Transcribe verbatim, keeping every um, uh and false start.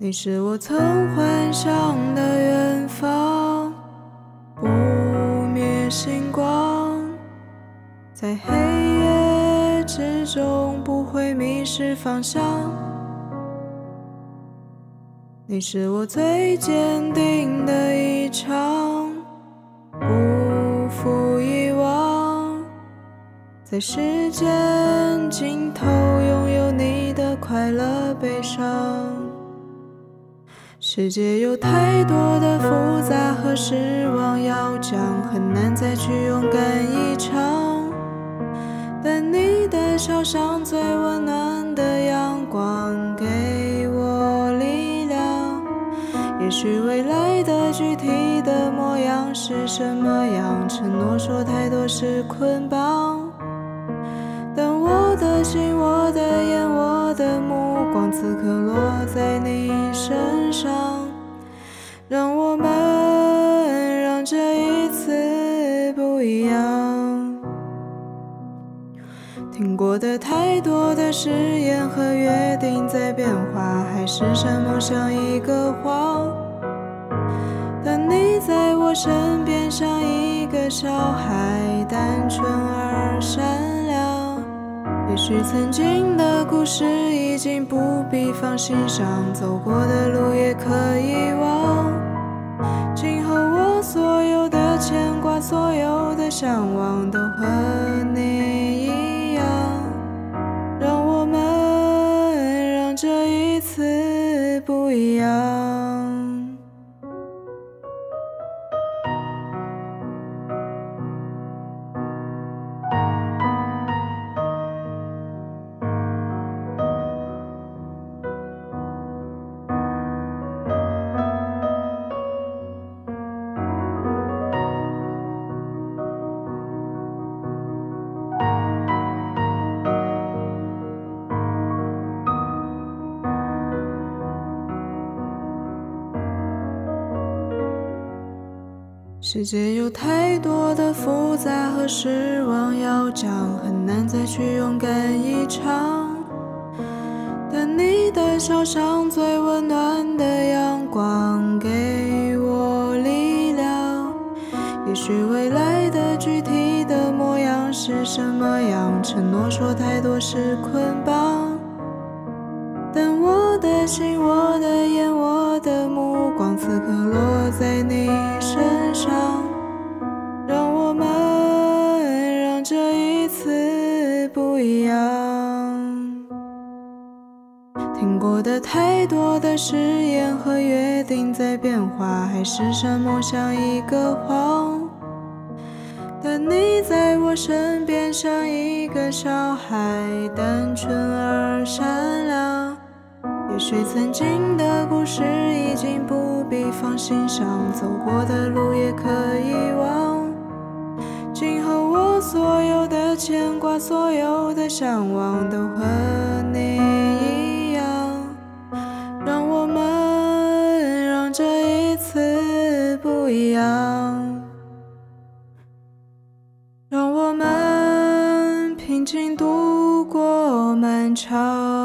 你是我曾幻想的远方，不灭星光，在黑夜之中不会迷失方向。你是我最坚定的一场，不负遗忘，在时间尽头拥有你的快乐悲伤。世界有太多的复杂和失望要讲，很难再去勇敢一场。但你的笑像最温暖的阳光，给我力量。也许未来的具体的模样是什么样，承诺说太多是捆绑。但我的心，我的眼，我的目光，此刻落在你身上，让我们让这一次不一样。听过的太多的誓言和约定在变化，海誓山盟像一个谎。但你在我身边像一个小孩，单纯而善良。也许曾经的故事已经不必放心上，走过的路也可以忘。今后我所有的牵挂，所有的向往，都和你一样。让我们让这一次不一样。世界有太多的复杂和失望要讲，很难再去勇敢一场。但你的笑像最温暖的阳光，给我力量。也许未来的具体的模样是什么样，承诺说太多是捆绑。但我的心，我的眼，我的目光，此刻落在你身上，让我们让这一次不一样。听过的太多的誓言和约定在变化，海誓山盟像一个谎。但你在我身边像一个小孩，单纯而善良。也许曾经的故事已经不必放心上，走过的路也可以忘。今后我所有的牵挂，所有的向往，都和你一样。让我们让这一次不一样，让我们平静度过漫长。